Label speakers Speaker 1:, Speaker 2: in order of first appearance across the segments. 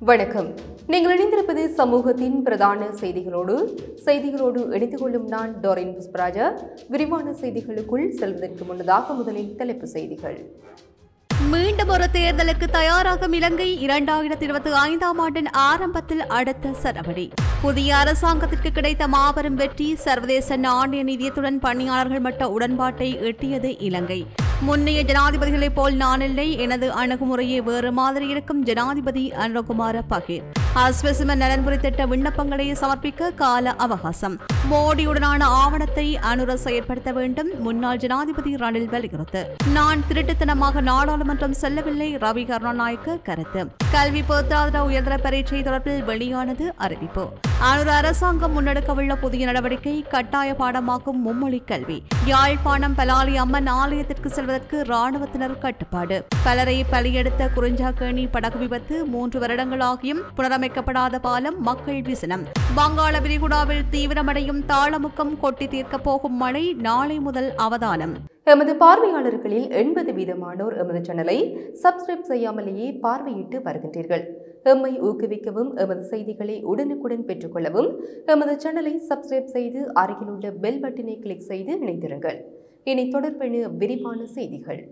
Speaker 1: வணக்கம். நீங்கள் இணைந்திருப்பது சமூகத்தின் பிரதான செய்திகளோடு இணைந்து கொள்ளும் நான் டோரின் புஷ்பராஜா. விரிவான செய்திகளுக்குள் செல்வதற்கு முன்னதாக முதலில் தலைப்புச் செய்திகள்.
Speaker 2: மீண்டும் ஒரு தேர்தலுக்கு தயாராகும் இலங்கை 2025ஆம் ஆண்டின் ஆரம்பத்தில் அடுத்த சரவடி. புதிய அரசாங்கத்திற்கு கிடைத்த மாபெரும் வெற்றி. சர்வதேச நாணய நிதியத்துடன் பணியாளர்கள் மட்ட உடன்பாட்டை எட்டியது இலங்கை. முன்னைய ஜனாதிபதிகளைப் போல் நான் இல்லை, எனது அணுகுமுறையே வேறு மாதிரி இருக்கும் ஜனாதிபதி அனுரகுமார பகீர். அஸ்வசிம நலன்புரி திட்ட விண்ணப்பங்களை சமர்ப்பிக்க கால அவகாசம். மோடியுடனான ஆவணத்தை அனுர செயற்படுத்த வேண்டும். முன்னாள் ஜனாதிபதி ரணில் வலியுறுத்து. நான் திருட்டுத்தனமாக நாடாளுமன்றம் செல்லவில்லை. ரவி கருணாநாயக்க கருத்து. கல்வி பொருளாதார உயர்தர பரீட்சை தொடர்பில் வெளியானது அறிவிப்பு. அனுர அரசாங்கம் முன்னெடுக்கவுள்ள புதிய நடவடிக்கை கட்டாய பாடமாக்கும் மும்மொழி கல்வி. யாழ்ப்பாணம் பலாலி அம்மன் ஆலயத்திற்கு செல்வதற்கு ராணுவத்தினர் கட்டுப்பாடு. பலரை பலியெடுத்த குறிஞ்சாக்கேணி படகு விபத்து. 3 வருடங்களாகியும் புனரமைக்கப்படாத பாலம் மக்கள் விசனம். வங்காள விரிகுடாவில் தீவிரமடையும் தாளமுக்கம். கொட்டி தீர்க்கப் போகும் மழை. நாளை முதல் அவதானம்.
Speaker 1: எமது பார்வையாளர்களில் 80% எமது சேனலை சப்ஸ்கிரைப் செய்யாமலேயே பார்வையிட்டு வருகின்றீர்கள். எம்மை ஊக்குவிக்கவும் எமது செய்திகளை உடனுக்குடன் பெற்றுக்கொள்ளவும் எமது சேனலை சப்ஸ்கிரைப் செய்து அருகிலுள்ள பெல் பட்டனை கிளிக் செய்து இணைந்திருங்கள். இனி தொடர்பென விரிவான செய்திகள்.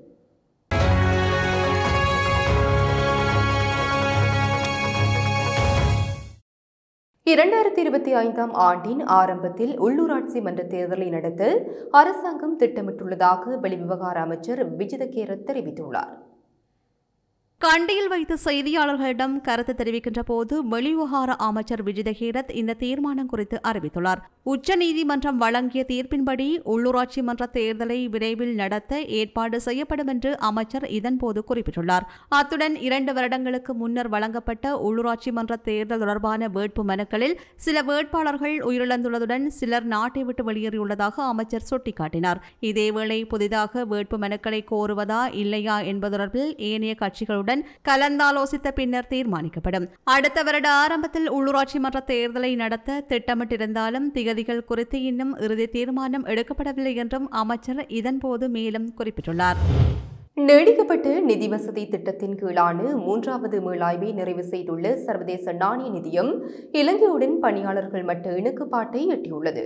Speaker 1: 2025ஆம் ஆண்டின் ஆரம்பத்தில் உள்ளூராட்சி மன்ற தேர்தலை நடத்த அரசாங்கம் திட்டமிட்டுள்ளதாக வெளிவிவகார அமைச்சர் விஜித கேரத் தெரிவித்துள்ளார்.
Speaker 2: கண்டியில் வைத்து செய்தியாளர்களிடம் கருத்து தெரிவிக்கின்ற போது வெளிவிவகார அமைச்சர் விஜித கேரத் இந்த தீர்மானம் குறித்து அறிவித்துள்ளார். உச்சநீதிமன்றம் வழங்கிய தீர்ப்பின்படி உள்ளூராட்சி மன்ற தேர்தலை விரைவில் நடத்த ஏற்பாடு செய்யப்படும் என்று அமைச்சர் இதன்போது குறிப்பிட்டுள்ளார். அத்துடன் 2 வருடங்களுக்கு முன்னர் வழங்கப்பட்ட உள்ளூராட்சி மன்ற தேர்தல் தொடர்பான வேட்பு மனுக்களில் சில வேட்பாளர்கள் உயிரிழந்துள்ளதுடன் சிலர் நாட்டை விட்டு வெளியேறியுள்ளதாக அமைச்சர் சுட்டிக்காட்டினார். இதேவேளை புதிதாக வேட்பு மனுக்களை கோருவதா இல்லையா என்பது தொடர்பில் ஏனைய கட்சிகளுடன் கலந்தாலோசித்த பின்னர் தீர்மானிக்கப்படும். அடுத்த வருட ஆரம்பத்தில் உள்ளூராட்சி மன்ற தேர்தலை நடத்த திட்டமிட்டிருந்தாலும் திகதிகள் குறித்து இன்னும் இறுதி தீர்மானம் எடுக்கப்படவில்லை என்றும் அமைச்சர் இதன்போது மேலும் குறிப்பிட்டுள்ளார்.
Speaker 1: நீடிக்கப்பட்ட நிதி வசதி திட்டத்தின் கீழான 3வது மீளாய்வை நிறைவு செய்துள்ள சர்வதேச நாணய நிதியம் இலங்கையுடன் பணியாளர்கள் மட்ட இணக்கப்பாட்டை எட்டியுள்ளது.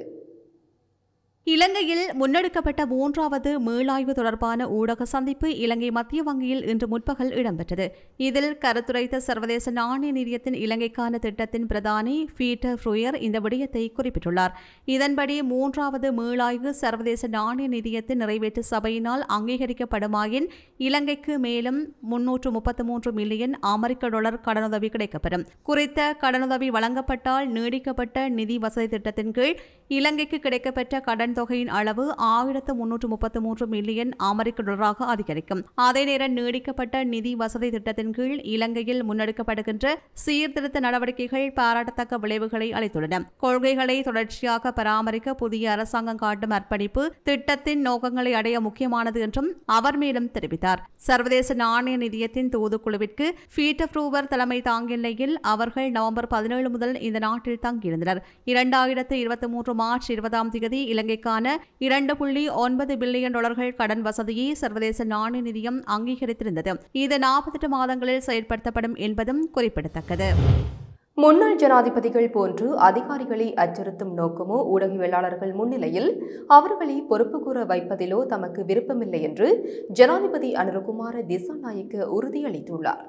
Speaker 2: இலங்கையில் முன்னெடுக்கப்பட்ட 3வது மீளாய்வு தொடர்பான ஊடக சந்திப்பு இலங்கை மத்திய வங்கியில் இன்று முற்பகல் இடம்பெற்றது. இதில் கருத்துரைத்த சர்வதேச நாணய நிதியத்தின் இலங்கைக்கான திட்டத்தின் பிரதானி பீட்டர் ஃப்ரூயர் இந்த விடயத்தை குறிப்பிட்டுள்ளார். இதன்படி 3வது மீளாய்வு சர்வதேச நாணய நிதியத்தின் நிறைவேற்று சபையினால் அங்கீகரிக்கப்படுமாயின் இலங்கைக்கு மேலும் 333 மில்லியன் அமெரிக்க டாலர் கடனுதவி கிடைக்கப்பெறும். குறித்த கடனுதவி வழங்கப்பட்டால் நீடிக்கப்பட்ட நிதி வசதி திட்டத்தின் கீழ் இலங்கைக்கு கிடைக்கப்பெற்ற கடன் தொகையின் அளவு 1333 மில்லியன் அமெரிக்க டாலராக அதிகரிக்கும். அதே நேரம் நீடிக்கப்பட்ட நிதி வசதி திட்டத்தின் கீழ் இலங்கையில் முன்னெடுக்கப்படுகின்ற சீர்திருத்த நடவடிக்கைகள் பாராட்டத்தக்க விளைவுகளை அளித்துள்ளன. கொள்கைகளை தொடர்ச்சியாக பராமரிக்க புதிய அரசாங்கம் காட்டும் அர்ப்பணிப்பு திட்டத்தின் நோக்கங்களை அடைய முக்கியமானது என்றும் அவர் மேலும் தெரிவித்தார். சர்வதேச நாணய நிதியத்தின் தூதுக்குழுவிற்கு பீட்டர் ஃப்ரூவர் தலைமை தாங்கிய நிலையில் அவர்கள் நவம்பர் 17 முதல் இந்த நாட்டில் தங்கியிருந்தனர். 2023 மார்ச் 20ஆம் தேதி இலங்கை 2.9 பில்லியன் டாலர்கள் கடன் வசதியை சர்வதேச நாணய நிதியம் அங்கீகரித்திருந்தது. இது 48 மாதங்களில் செயல்படுத்தப்படும் என்பதும் குறிப்பிடத்தக்கது.
Speaker 1: முன்னாள் ஜனாதிபதிகள் போன்று அதிகாரிகளை அச்சுறுத்தும் நோக்கமோ ஊடகவியலாளர்கள் முன்னிலையில் அவர்களை பொறுப்பு கூற வைப்பதிலோ தமக்கு விருப்பமில்லை என்று ஜனாதிபதி அனுரகுமார திசாநாயக்க உறுதியளித்துள்ளார்.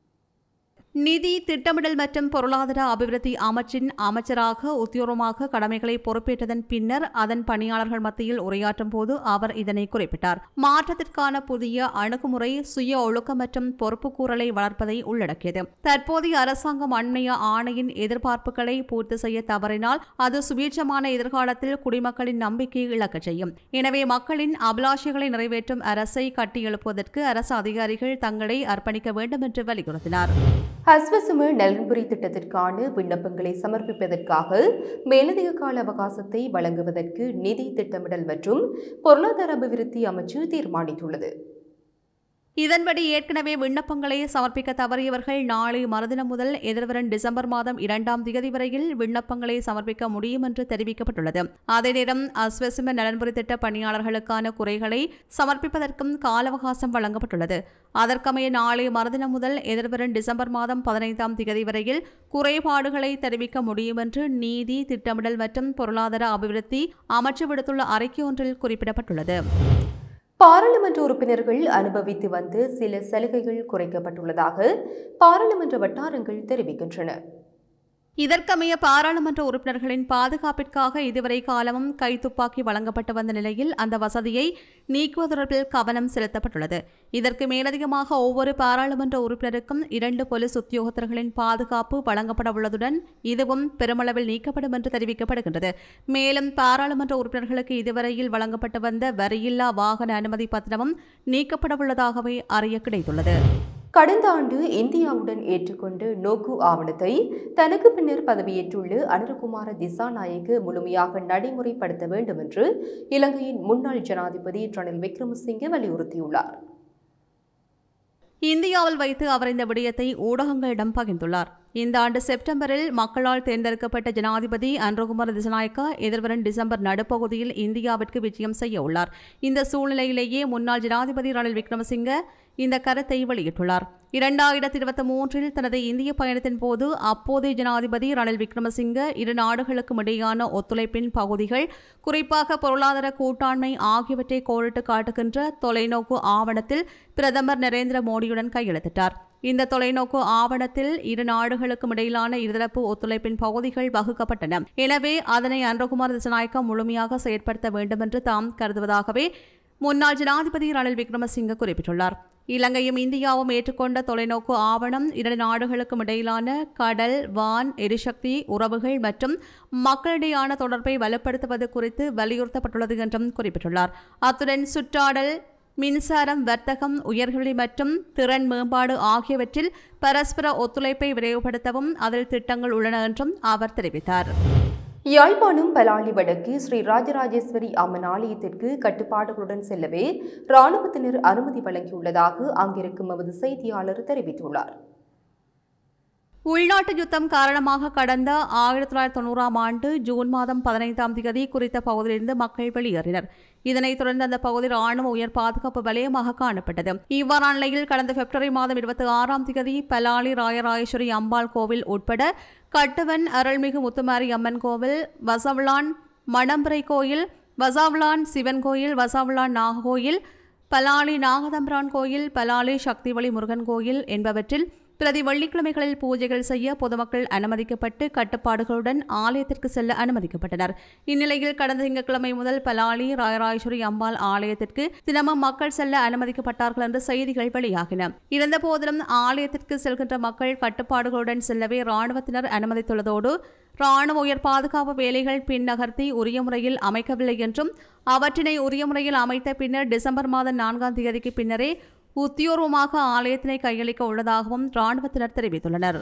Speaker 2: நிதி திட்டமிடல் மற்றும் பொருளாதார அபிவிருத்தி அமைச்சின் அமைச்சராக உத்தியோகமாக கடமைகளை பொறுப்பேற்றதன் பின்னர் அதன் பணியாளர்கள் மத்தியில் உரையாற்றும் போது அவர் இதனை குறிப்பிட்டார். மாற்றத்திற்கான புதிய அணுகுமுறை சுய ஒழுக்கம் மற்றும் பொறுப்புக்கூறலை வளர்ப்பதை உள்ளடக்கியது. தற்போதைய அரசாங்கம் அண்மைய ஆணையின் எதிர்பார்ப்புகளை பூர்த்தி செய்ய தவறினால் அது சுபீட்சமான எதிர்காலத்தில் குடிமக்களின் நம்பிக்கையை இழக்கச் செய்யும். எனவே மக்களின் அபிலாஷைகளை நிறைவேற்றும் அரசை கட்டியெழுப்புவதற்கு அரசு அதிகாரிகள் தங்களை அர்ப்பணிக்க வேண்டும் என்று வலியுறுத்தினார்.
Speaker 1: அஸ்வசும நலன்புரி திட்டத்திற்கான விண்ணப்பங்களை சமர்ப்பிப்பதற்காக மேலதிக கால அவகாசத்தை வழங்குவதற்கு நிதி திட்டமிடல் மற்றும் பொருளாதார அபிவிருத்தி அமைச்சு தீர்மானித்துள்ளது.
Speaker 2: இதன்படி ஏற்கனவே விண்ணப்பங்களை சமர்ப்பிக்க தவறியவர்கள் நாளை மறுதினம் முதல் எதிர்வரும் டிசம்பர் மாதம் 2ஆம் தேதி வரையில் விண்ணப்பங்களை சமர்ப்பிக்க முடியும் என்று தெரிவிக்கப்பட்டுள்ளது. அதே நேரம் அஸ்வசிம நலன்புரி திட்ட பணியாளர்களுக்கான குறைகளை சமர்ப்பிப்பதற்கும் கால அவகாசம் வழங்கப்பட்டுள்ளது. அதற்கமைய நாளை மறுதினம் முதல் எதிர்வரும் டிசம்பர் மாதம் 15ஆம் தேதி வரையில் குறைபாடுகளை தெரிவிக்க முடியும் என்று நீதி, திட்டமிடல் மற்றும் பொருளாதார அபிவிருத்தி அமைச்சு விடுத்துள்ள அறிக்கை ஒன்றில் குறிப்பிடப்பட்டுள்ளது.
Speaker 1: பாராளுமன்ற உறுப்பினர்கள் அனுபவித்து வந்து சில சலுகைகள் குறைக்கப்பட்டுள்ளதாக பாராளுமன்ற வட்டாரங்கள் தெரிவிக்கின்றன.
Speaker 2: இதற்கமைய பாராளுமன்ற உறுப்பினர்களின் பாதுகாப்பிற்காக இதுவரை காலமும் கைத்துப்பாக்கி வழங்கப்பட்டு வந்த நிலையில் அந்த வசதியை நீக்குவது தொடர்பில் கவனம் செலுத்தப்பட்டுள்ளது. இதற்கு மேலதிகமாக ஒவ்வொரு பாராளுமன்ற உறுப்பினருக்கும் 2 போலீஸ் உத்தியோகத்தர்களின் பாதுகாப்பு வழங்கப்பட உள்ளதுடன் இதுவும் பெருமளவில் நீக்கப்படும் என்று தெரிவிக்கப்படுகின்றது. மேலும் பாராளுமன்ற உறுப்பினர்களுக்கு இதுவரையில் வழங்கப்பட்டு வந்த வரியில்லா வாகன அனுமதி பத்திரமும் நீக்கப்படவுள்ளதாகவே அறிய கிடைத்துள்ளது.
Speaker 1: கடந்த ஆண்டு இந்தியாவுடன் ஏற்றுக்கொண்ட நோக்கு ஆவணத்தை தனக்கு பின்னர் பதவியேற்றுள்ள அனுரகுமார திசாநாயக்கு முழுமையாக நடைமுறைப்படுத்த வேண்டும் என்று இலங்கையின் முன்னாள் ஜனாதிபதி ரணில் விக்ரமசிங்கே வலியுறுத்தியுள்ளார்.
Speaker 2: இந்தியாவில் வைத்து அவர் இந்த விடயத்தை ஊடகங்களிடம் பகிர்ந்துள்ளார். இந்த ஆண்டு செப்டம்பரில் மக்களால் தேர்ந்தெடுக்கப்பட்ட ஜனாதிபதி அனுரகுமார திசாநாயக்கா எதிர்வரும் டிசம்பர் நடுப்பகுதியில் இந்தியாவிற்கு விஜயம் செய்ய உள்ளார். இந்த சூழ்நிலையிலேயே முன்னாள் ஜனாதிபதி ரணில் விக்ரமசிங்கே இந்த கருத்தை வெளியிட்டுள்ளார். 2023 தனது இந்திய பயணத்தின் போது அப்போதைய ஜனாதிபதி ரணில் விக்ரமசிங்கே இரு நாடுகளுக்கும் இடையான ஒத்துழைப்பின் பகுதிகள், குறிப்பாக பொருளாதார கூட்டாண்மை ஆகியவற்றை கோடிட்டு காட்டுகின்ற தொலைநோக்கு ஆவணத்தில் பிரதமர் நரேந்திர மோடியுடன் கையெழுத்திட்டார். இந்த தொலைநோக்கு ஆவணத்தில் இரு நாடுகளுக்கும் இடையிலான இருதரப்பு ஒத்துழைப்பின் பகுதிகள் வகுக்கப்பட்டன. எனவே அதனை அனுரகுமார திசாநாயக்கா முழுமையாக செயற்படுத்த வேண்டும் என்று தாம் கருதுவதாகவே முன்னாள் ஜனாதிபதி ரணில் விக்ரமசிங்கே குறிப்பிட்டுள்ளார். இலங்கையும் இந்தியாவும் ஏற்றுக்கொண்ட தொலைநோக்கு ஆவணம் இரு நாடுகளுக்கும் இடையிலான கடல், வான், எரிசக்தி உறவுகள் மற்றும் மக்களிடையான தொடர்பை வலுப்படுத்துவது குறித்து வலியுறுத்தப்பட்டுள்ளது என்றும் குறிப்பிட்டுள்ளார். அத்துடன் சுற்றாடல், மின்சாரம், வர்த்தகம், உயர்கல்வி மற்றும் திறன் மேம்பாடு ஆகியவற்றில் பரஸ்பர ஒத்துழைப்பை விரைவுபடுத்தவும் அதில் திட்டங்கள் உள்ளன என்றும் அவர் தெரிவித்தார்.
Speaker 1: யாழ்ப்பாணம் பலாலி வடக்கு ஸ்ரீ ராஜராஜேஸ்வரி அம்மன் ஆலயத்திற்கு கட்டுப்பாடுகளுடன் செல்லவே இராணுவத்தினர் அனுமதி வழங்கியுள்ளதாக அங்கிருக்கும் எமது செய்தியாளர் தெரிவித்துள்ளார்.
Speaker 2: உள்நாட்டு யுத்தம் காரணமாக கடந்த 1990ஆம் ஆண்டு ஜூன் மாதம் 15ஆம் தேதி குறித்த பகுதியிலிருந்து மக்கள் வெளியேறினர். இதனைத் தொடர்ந்து அந்த பகுதி ராணுவ உயர் பாதுகாப்பு வலயமாக காணப்பட்டது. இவ்வாறான நிலையில் கடந்த பிப்ரவரி மாதம் 26ஆம் தேதி பலாலி ராயராஜேஸ்வரி அம்பாள் கோவில் உட்பட கட்டுவன் அருள்மிகு முத்துமாரி அம்மன் கோவில், வசவளான் மணம்பரை கோயில், வசாவளான் சிவன் கோயில், வசாவளான் நாகோயில், பலாலி நாகதம்பிரான் கோயில், பலாலி சக்திவழி முருகன் கோயில் என்பவற்றில் பிரதி வெள்ளிக்கிழமைகளில் பூஜைகள் செய்ய பொதுமக்கள் அனுமதிக்கப்பட்டு கட்டுப்பாடுகளுடன் ஆலயத்திற்கு செல்ல அனுமதிக்கப்பட்டனர். இந்நிலையில் கடந்த திங்கட்கிழமை முதல் பலாலி ராயராஜேஸ்வரி அம்பாள் ஆலயத்திற்கு தினமும் மக்கள் செல்ல அனுமதிக்கப்பட்டார்கள் என்று செய்திகள் வெளியாகின. இருந்தபோதிலும் ஆலயத்திற்கு செல்கின்ற மக்கள் கட்டுப்பாடுகளுடன் செல்லவே இராணுவத்தினர் அனுமதித்துள்ளதோடு இராணுவ உயர் பாதுகாப்பு வேலைகள் பின் நகர்த்தி உரிய முறையில் அமைக்கவில்லை என்றும் அவற்றினை உரிய முறையில் அமைத்த பின்னர் டிசம்பர் மாதம் 4ஆம் தேதிக்கு பின்னரே உத்தியோகமாக ஆலயத்தினை கையளிக்க உள்ளதாகவும் இராணுவத்தினர் தெரிவித்துள்ளனர்.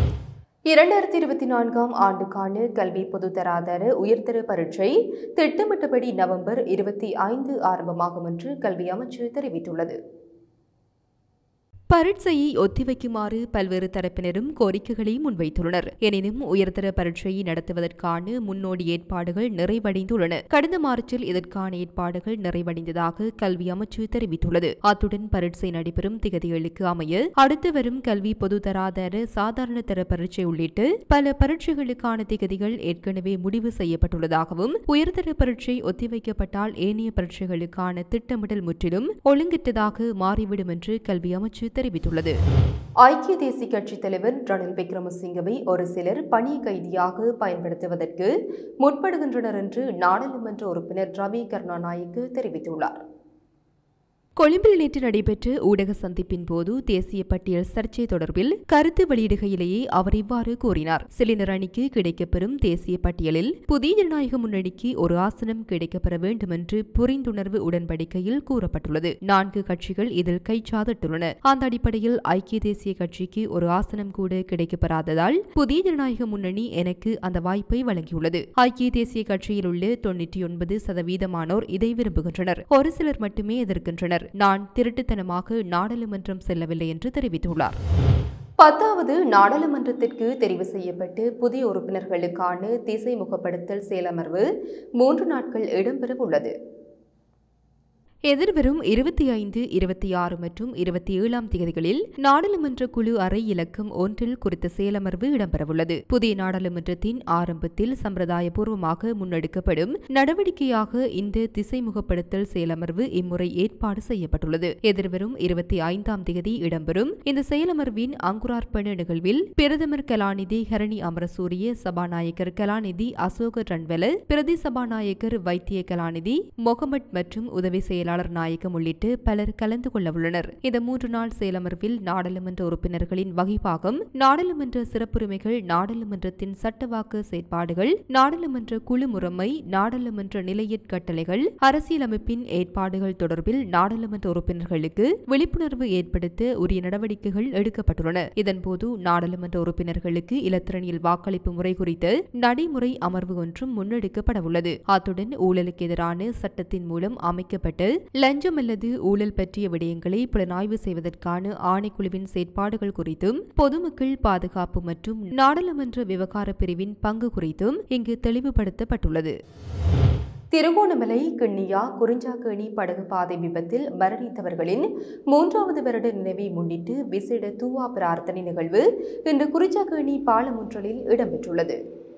Speaker 1: 2024ஆம் ஆண்டுக்கான கல்வி பொதுத்தராதர உயர்தர பரீட்சை திட்டமிட்டபடி நவம்பர் 25 ஆரம்பமாகும் என்று கல்வி அமைச்சு தெரிவித்துள்ளது.
Speaker 3: பரீட்சையை ஒத்திவைக்குமாறு பல்வேறு தரப்பினரும் கோரிக்கைகளை முன்வைத்துள்ளனர். எனினும் உயர்தர பரீட்சையை நடத்துவதற்கான முன்னோடி ஏற்பாடுகள் நிறைவடைந்துள்ளன. கடந்த மார்ச்சில் இதற்கான ஏற்பாடுகள் நிறைவடைந்ததாக கல்வி அமைச்சு தெரிவித்துள்ளது. அத்துடன் பரீட்சை நடைபெறும் திகதிகளுக்கு அமைய அடுத்து வரும் கல்வி பொதுத்தராதர சாதாரண தர பரீட்சை உள்ளிட்ட பல பரீட்சைகளுக்கான திகதிகள் ஏற்கனவே முடிவு செய்யப்பட்டுள்ளதாகவும் உயர்தர பரீட்சை ஒத்திவைக்கப்பட்டால் ஏனைய பரீட்சைகளுக்கான திட்டமிடல் முற்றிலும் ஒழுங்கற்றதாக மாறிவிடும் என்று கல்வி அமைச்சு தெரிவித்துள்ளது.
Speaker 1: ஐக்கிய தேசிய கட்சி தலைவர் ரணில் விக்ரமசிங்கவை ஒரு சிலர் பணி கைதியாக பயன்படுத்துவதற்கு முற்படுகின்றனர் என்று நாடாளுமன்ற உறுப்பினர் ரவி கருணாநாயக்க தெரிவித்துள்ளார்.
Speaker 3: கொழும்பில் நேற்று நடைபெற்ற ஊடக சந்திப்பின் போது தேசிய பட்டியல் சர்ச்சை தொடர்பில் கருத்து வெளியிடுகையிலேயே அவர் இவ்வாறு கூறினார். சிலிண்டர் அணிக்கு கிடைக்கப்பெறும் தேசிய பட்டியலில் புதிய ஜனநாயக முன்னணிக்கு ஒரு ஆசனம் கிடைக்கப்பெற வேண்டும் என்று புரிந்துணர்வு உடன்படிக்கையில் கூறப்பட்டுள்ளது. 4 கட்சிகள் இதில் கைச்சாதிட்டுள்ளன. அந்த அடிப்படையில் ஐக்கிய தேசிய கட்சிக்கு ஒரு ஆசனம் கூட கிடைக்கப்பெறாததால் புதிய ஜனநாயக முன்னணி எனக்கு அந்த வாய்ப்பை வழங்கியுள்ளது. ஐக்கிய தேசிய கட்சியில் உள்ள 99% இதை விரும்புகின்றனர். ஒரு சிலர் மட்டுமே எதிர்க்கின்றனர். நான் திருட்டுத்தனமாக நாடாளுமன்றம் செல்லவில்லை என்று தெரிவித்துள்ளார்.
Speaker 1: 10வது நாடாளுமன்றத்திற்கு தெரிவு செய்யப்பட்டு புதிய உறுப்பினர்களுக்கான திசை முகப்படுத்தல் செயலமர்வு 3 நாட்கள் இடம்பெறவுள்ளது.
Speaker 3: எதிர்வரும் 25, 26 மற்றும் 27ஆம் தேதிகளில் நாடாளுமன்ற குழு அறை இலக்கம் 1 குறித்த செயலமர்வு இடம்பெறவுள்ளது. புதிய நாடாளுமன்றத்தின் ஆரம்பத்தில் சம்பிரதாயபூர்வமாக முன்னெடுக்கப்படும் நடவடிக்கையாக இந்த திசைமுகப்படுத்தல் செயலமர்வு இம்முறை ஏற்பாடு செய்யப்பட்டுள்ளது. எதிர்வரும் 25ஆம் தேதி இடம்பெறும் இந்த செயலமர்வின் அங்குரார்ப்பண நிகழ்வில் பிரதமர் கலாநிதி ஹரணி அமரசூரிய, சபாநாயகர் கலாநிதி அசோக ரன்வெல, பிரதி சபாநாயகர் வைத்திய கலாநிதி மொஹமட் மற்றும் உதவி செயலாளர் நாயகம் உள்ளிட்ட பலர் கலந்து கொள்ள உள்ளனர். இந்த 3 நாள் செயலமர்வில் நாடாளுமன்ற உறுப்பினர்களின் வகிப்பாகம், நாடாளுமன்ற சிறப்புரிமைகள், நாடாளுமன்றத்தின் சட்டவாக்க செயற்பாடுகள், நாடாளுமன்ற குழு முறைமை, நாடாளுமன்ற நிலையற் கட்டளைகள், அரசியலமைப்பின் ஏற்பாடுகள் தொடர்பில் நாடாளுமன்ற உறுப்பினர்களுக்கு விழிப்புணர்வு ஏற்படுத்த உரிய நடவடிக்கைகள் எடுக்கப்பட்டுள்ளன. இதன்போது நாடாளுமன்ற உறுப்பினர்களுக்கு இலத்திரனியல் வாக்களிப்பு முறை குறித்த நடைமுறை அமர்வு ஒன்றும் முன்னெடுக்கப்படவுள்ளது. அத்துடன் ஊழலுக்கு எதிரான சட்டத்தின் மூலம் அமைக்கப்பட்ட லஞ்சம் அல்லது ஊழல் பற்றிய விடயங்களை புலனாய்வு செய்வதற்கான ஆணைக்குழுவின் செயற்பாடுகள் குறித்தும், பொதுமக்கள் பாதுகாப்பு மற்றும் நாடாளுமன்ற விவகார பிரிவின் பங்கு குறித்தும் இங்கு தெளிவுபடுத்தப்பட்டுள்ளது.
Speaker 1: திருகோணமலை கிண்ணியா குறிஞ்சாக்கேணி படகு பாதை விபத்தில் மரணித்தவர்களின் 3வது வருட நினைவை முன்னிட்டு விசேட தூவா பிரார்த்தனை நிகழ்வு இன்று குறிஞ்சாக்கேணி பாலமுற்றலில் இடம்பெற்றுள்ளது.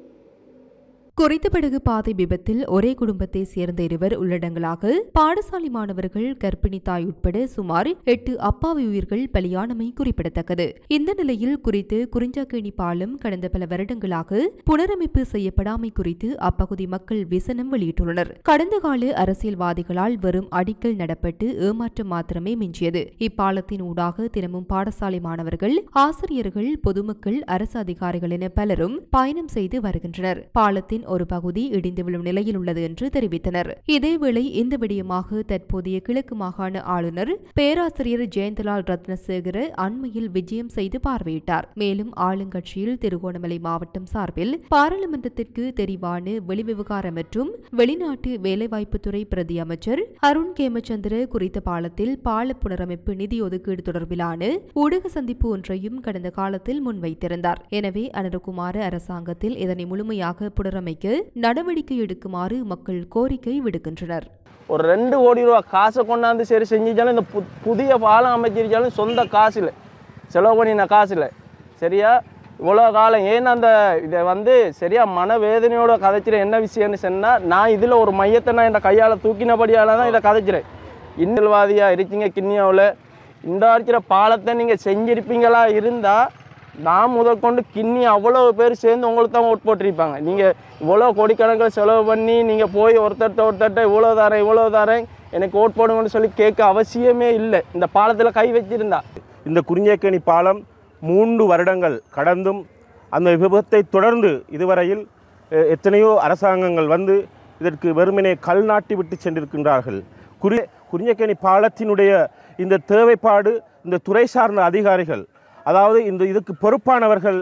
Speaker 3: குறித்த படகு பாதை விபத்தில் ஒரே குடும்பத்தை சேர்ந்த 2 உள்ளடங்களாக பாடசாலை மாணவர்கள், கர்ப்பிணி தாய் உட்பட சுமார் 8 அப்பாவி உயிர்கள் பலியானமை குறிப்பிடத்தக்கது. இந்த நிலையில் குறித்து குறிஞ்சாக்கேணி பாலம் கடந்த பல வருடங்களாக புனரமைப்பு செய்யப்படாமை குறித்து அப்பகுதி மக்கள் விசனம் வெளியிட்டுள்ளனர். கடந்த கால அரசியல்வாதிகளால் வெறும் அடிக்கல் நடப்பட்டு ஏமாற்றம் மாத்திரமே மிஞ்சியது. இப்பாலத்தின் ஊடாக தினமும் பாடசாலை மாணவர்கள், ஆசிரியர்கள், பொதுமக்கள், அரசு அதிகாரிகள் என பலரும் பயணம் செய்து வருகின்றனர். பாலத்தின் ஒரு பகுதி இடிந்து விழும் நிலையில் உள்ளது என்று தெரிவித்தனர். இதேவேளை இந்த விடயமாக தற்போதைய கிழக்கு மாகாண ஆளுநர் பேராசிரியர் ஜெயந்தலால் ரத்னசேகர அண்மையில் விஜயம் செய்து பார்வையிட்டார். மேலும் ஆளுங்கட்சியில் திருகோணமலை மாவட்டம் சார்பில் பாராளுமன்றத்திற்கு தெரிவான வெளிவிவகார மற்றும் வெளிநாட்டு வேலைவாய்ப்புத்துறை பிரதி அமைச்சர் அருண் கேமச்சந்திர குறித்த பாலத்தில் பால புனரமைப்பு நிதி ஒதுக்கீடு தொடர்பிலான ஊடக சந்திப்பு ஒன்றையும் கடந்த காலத்தில் முன்வைத்திருந்தார். எனவே அனுரகுமார அரசாங்கத்தில் இதனை முழுமையாக புனரமைக்க நடவடிக்கை எடுக்குமாறு மக்கள் கோரிக்கை விடுக்கின்றனர்.
Speaker 4: ஒரு 2 கோடி ரூபா காசை கொண்டாந்து சரி செஞ்சாலும் இந்த புதிய பாலம் அமைச்சிருச்சாலும் சொந்த காசில் செலவு பண்ணின காசில் சரியா இவ்வளோ காலம் ஏன்னா அந்த இதை சரியா மனவேதனையோட கதைச்சிட என்ன விஷயம்னு சொன்னால், நான் இதில் ஒரு மையத்தை நான் என் கையால் தூக்கினபடியால் தான் இதை கதைச்சிறேன். இன்னல்வாதியாக இருக்கீங்க கிண்ணியாவில் இந்த இருக்கிற பாலத்தை நீங்கள் செஞ்சிருப்பீங்களா இருந்தால் நான் முதற்கொண்டு கிண்ணி அவ்வளோ பேர் சேர்ந்து உங்களுக்கு தான் ஓட் போட்டிருப்பாங்க. நீங்கள் இவ்வளோ கோடிக்கணக்கில் செலவு பண்ணி நீங்கள் போய் ஒருத்தர்கிட்ட இவ்வளோ தரேன் எனக்கு ஓட் போடுங்கன்னு சொல்லி கேட்க அவசியமே இல்லை. இந்த பாலத்தில் கை வச்சிருந்தா
Speaker 5: இந்த குறிஞ்சாக்கேணி பாலம் 3 வருடங்கள் கடந்தும் அந்த விபத்தை தொடர்ந்து இதுவரையில் எத்தனையோ அரசாங்கங்கள் இதற்கு வெறுமனே கல் நாட்டி விட்டு சென்றிருக்கின்றார்கள். குறிஞ்சாக்கேணி பாலத்தினுடைய இந்த தேவைப்பாடு இந்த துறை சார்ந்த அதிகாரிகள், அதாவது இதுக்கு பொறுப்பானவர்கள்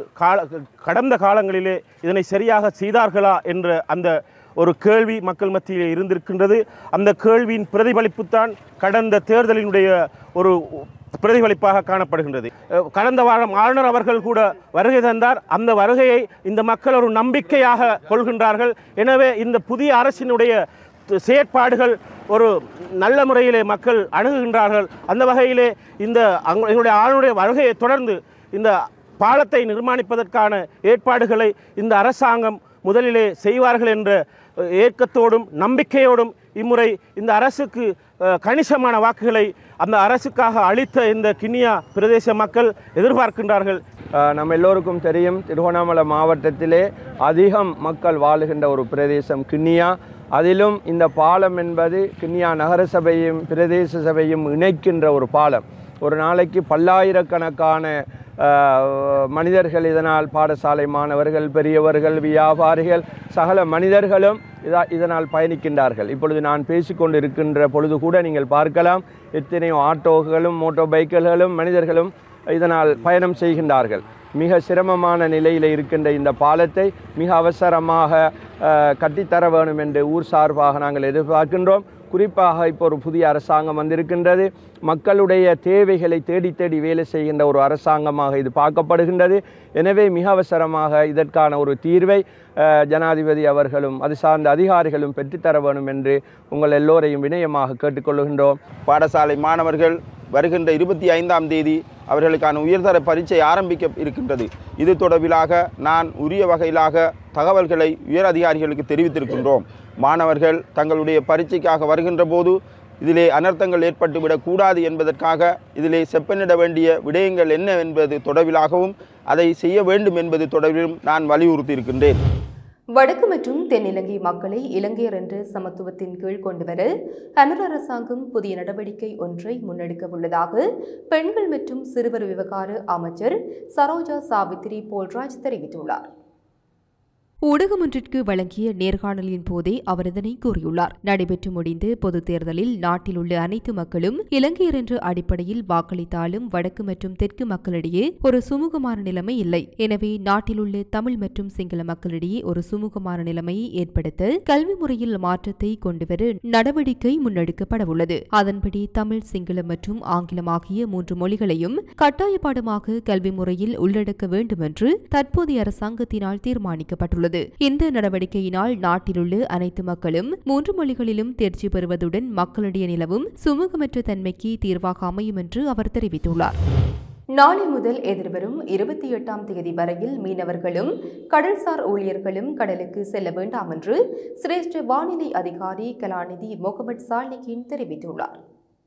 Speaker 5: கடந்த காலங்களிலே இதனை சரியாக செய்தார்களா என்ற அந்த ஒரு கேள்வி மக்கள் மத்தியிலே இருந்திருக்கின்றது. அந்த கேள்வியின் பிரதிபலிப்புத்தான் கடந்த தேர்தலினுடைய ஒரு பிரதிபலிப்பாக காணப்படுகின்றது. கடந்த வாரம் ஆளுநர் அவர்கள் கூட வருகை தந்தார். அந்த வருகையை இந்த மக்கள் ஒரு நம்பிக்கையாக கொள்கின்றார்கள். எனவே இந்த புதிய அரசினுடைய செயற்பாடுகள் ஒரு நல்ல முறையிலே மக்கள் அணுகுகின்றார்கள். அந்த வகையிலே எங்களுடைய ஆளுடைய வருகையை தொடர்ந்து இந்த பாலத்தை நிர்மாணிப்பதற்கான ஏற்பாடுகளை இந்த அரசாங்கம் முதலிலே செய்வார்கள் என்ற ஏக்கத்தோடும் நம்பிக்கையோடும் இம்முறை இந்த அரசுக்கு கணிசமான வாக்குகளை அந்த அரசுக்காக அளித்த இந்த கிண்ணியா பிரதேச மக்கள் எதிர்பார்க்கின்றார்கள்.
Speaker 4: நம்ம எல்லோருக்கும் தெரியும், திருகோணமலை மாவட்டத்திலே அதிகம் மக்கள் வாழுகின்ற ஒரு பிரதேசம் கிண்ணியா. அதிலும் இந்த பாலம் என்பது கிண்ணியா நகரசபையும் பிரதேச சபையும் இணைக்கின்ற ஒரு பாலம். ஒரு நாளைக்கு பல்லாயிரக்கணக்கான மனிதர்கள் இதனால், பாடசாலை மாணவர்கள், பெரியவர்கள், வியாபாரிகள், சகல மனிதர்களும் இதனால் பயணிக்கின்றார்கள். இப்பொழுது நான் பேசிக்கொண்டு இருக்கின்ற பொழுது கூட நீங்கள் பார்க்கலாம், எத்தனையோ ஆட்டோகளும் மோட்டோ பைக்குகளும் மனிதர்களும் இதனால் பயணம் செய்கின்றார்கள். மிக சிரமமான நிலையில் இருக்கின்ற இந்த பாலத்தை மிக அவசரமாக கட்டித்தர வேண்டும் என்று ஊர் சார்பாக நாங்கள் எதிர்பார்க்கின்றோம். குறிப்பாக இப்போ ஒரு புதிய அரசாங்கம் வந்திருக்கின்றது. மக்களுடைய தேவைகளை தேடி தேடி வேலை செய்கின்ற ஒரு அரசாங்கமாக இது பார்க்கப்படுகின்றது. எனவே மிக அவசரமாக இதற்கான ஒரு தீர்வை ஜனாதிபதி அவர்களும் அது சார்ந்த அதிகாரிகளும் பெற்றுத்தர வேண்டும் என்று உங்கள் எல்லோரையும் வினயமாக கேட்டுக்கொள்கின்றோம்.
Speaker 6: பாடசாலை மாணவர்கள் வருகின்ற 25ஆம் தேதி அவர்களுக்கான உயர்தர பரீட்சை ஆரம்பிக்க இருக்கின்றது. இது தொடர்பிலாக நான் உரிய வகையிலாக தகவல்களை உயர் அதிகாரிகளுக்கு தெரிவித்திருக்கின்றோம். மாணவர்கள் தங்களுடைய பரீட்சைக்காக வருகின்ற போது இதிலே அனர்த்தங்கள் ஏற்பட்டுவிடக்கூடாது என்பதற்காக இதிலே செப்பனிட வேண்டிய விடயங்கள் என்ன என்பது தொடர்பிலாகவும் அதை செய்ய வேண்டும் என்பது தொடர்பிலும் நான் வலியுறுத்தி இருக்கின்றேன்.
Speaker 1: வடக்கு மற்றும் தென்னிலங்கை மக்களை இலங்கையர் என்ற சமத்துவத்தின் கீழ் கொண்டுவர அனுர அரசாங்கம் புதிய நடவடிக்கை ஒன்றை முன்னெடுக்க உள்ளதாக பெண்கள் மற்றும் சிறுவர் விவகார அமைச்சர் சரோஜா சாவித்ரி போல்ராஜ் தெரிவித்துள்ளார்.
Speaker 3: ஊடகம் ஒன்றிற்கு வழங்கிய நேர்காணலின் போதே அவர் இதனை கூறியுள்ளார். நடைபெற்று முடிந்த பொதுத் தேர்தலில் நாட்டில் உள்ள அனைத்து மக்களும் இலங்கையர் என்ற அடிப்படையில் வாக்களித்தாலும் வடக்கு மற்றும் தெற்கு மக்களிடையே ஒரு சுமூகமான நிலைமை இல்லை. எனவே நாட்டில் உள்ள தமிழ் மற்றும் சிங்கள மக்களிடையே ஒரு சுமூகமான நிலைமையை ஏற்படுத்த கல்வி முறையில் மாற்றத்தை கொண்டுவர நடவடிக்கை முன்னெடுக்கப்பட உள்ளது. அதன்படி தமிழ், சிங்களம் மற்றும் ஆங்கிலம் ஆகிய 3 மொழிகளையும் கட்டாய பாடமாக கல்வி முறையில் உள்ளடக்க வேண்டும் என்று தற்போதைய அரசாங்கத்தினால் தீர்மானிக்கப்பட்டுள்ளது. இந்த நடவடிக்கையினால் நாட்டிலுள்ள அனைத்து மக்களும் 3 மொழிகளிலும் தேர்ச்சி பெறுவதுடன் மக்களிடையே நிலவும் சுமூகமற்ற தன்மைக்கு தீர்வாக அமையும் என்று அவர் தெரிவித்துள்ளார்.
Speaker 1: நாளை முதல் எதிர்வரும் 28ஆம் தேதி வரையில் மீனவர்களும் கடல்சார் ஊழியர்களும் கடலுக்கு செல்ல வேண்டாம் என்று சிரேஷ்ட வானிலை அதிகாரி கலாநிதி முகமது சாலிகின் தெரிவித்துள்ளார்.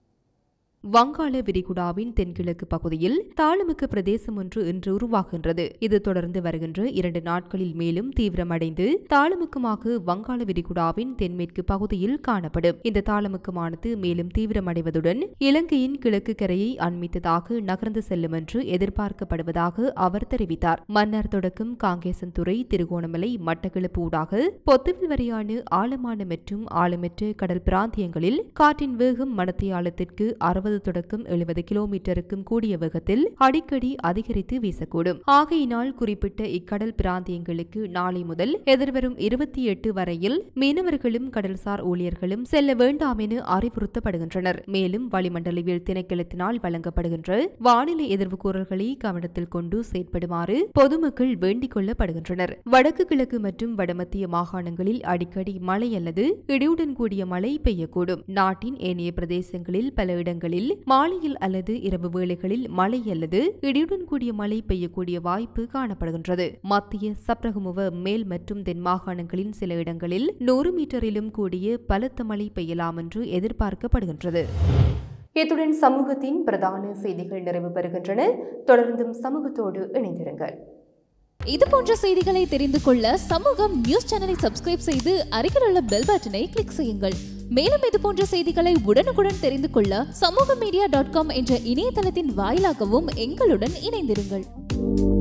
Speaker 3: வங்காள விரிகுடாவின் தென்கிழக்கு பகுதியில் தாளமுக்க பிரதேசம் ஒன்று இன்று உருவாகின்றது. இது தொடர்ந்து வருகின்ற 2 நாட்களில் மேலும் தீவிரமடைந்து தாளமுக்கமாக வங்காள விரிகுடாவின் தென்மேற்கு பகுதியில் காணப்படும். இந்த தாளமுக்கமானது மேலும் தீவிரமடைவதுடன் இலங்கையின் கிழக்கு கரையை அண்மித்ததாக நகர்ந்து செல்லும் என்று எதிர்பார்க்கப்படுவதாக அவர் தெரிவித்தார். மன்னார் தொடக்கம் காங்கேசன்துறை, திருகோணமலை, மட்டக்களப்பு ஊடாக பொத்துவில் வரையான ஆழமான மற்றும் ஆழமற்ற கடல் பிராந்தியங்களில் காற்றின் வேகம் மணத்தியாலத்திற்கு 60 தொடக்கம் 70 கிலோமீட்டருக்கும் கூடிய வேகத்தில் அடிக்கடி அதிகரித்து வீசக்கூடும். ஆகையினால் குறிப்பிட்ட இக்கடல் பிராந்தியங்களுக்கு நாளை முதல் எதிர்வரும் 28 வரையில் மீனவர்களும் கடல்சார் ஊழியர்களும் செல்ல வேண்டாம் என அறிவுறுத்தப்படுகின்றனர். மேலும் வளிமண்டலவியல் திணைக்களத்தினால் வழங்கப்படுகின்ற வானிலை எதிர்வு கூறல்களை கவனத்தில் கொண்டு செயற்படுமாறு பொதுமக்கள் வேண்டிக் கொள்ளப்படுகின்றனர். வடக்கு கிழக்கு மற்றும் வடமத்திய மாகாணங்களில் அடிக்கடி மழை அல்லது இடியுடன் கூடிய மழை பெய்யக்கூடும். நாட்டின் ஏனைய பிரதேசங்களில் பல இடங்களில் மாலையில் அல்லது இரவு வேளைகளில் மழை அல்லது இடியுடன் கூடிய மழை பெய்யக்கூடிய வாய்ப்பு காணப்படுகின்றது. மத்திய சப்ரகமுவ மேல் மற்றும் தென் மாகாணங்களின் சில இடங்களில் 100 மீட்டரிலும் கூடிய பலத்த மழை பெய்யலாம் என்று எதிர்பார்க்கப்படுகின்றது.
Speaker 1: இத்துடன் சமூகத்தின் பிரதான செய்திகள் நிறைவு பெறுகின்றன. தொடர்ந்தும் சமூகத்தோடு இணைந்திருங்கள்.
Speaker 7: இது போன்ற செய்திகளை தெரிந்து கொள்ள சமூகம் நியூஸ் சேனலை சப்ஸ்கிரைப் செய்து அருகில் உள்ள பெல் பட்டனை கிளிக் செய்யுங்கள். மேலும் இது போன்ற செய்திகளை உடனுக்குடன் தெரிந்து கொள்ள சமூகமீடியா.com என்ற இணையதளத்தின் வாயிலாகவும் எங்களுடன் இணைந்திருங்கள்.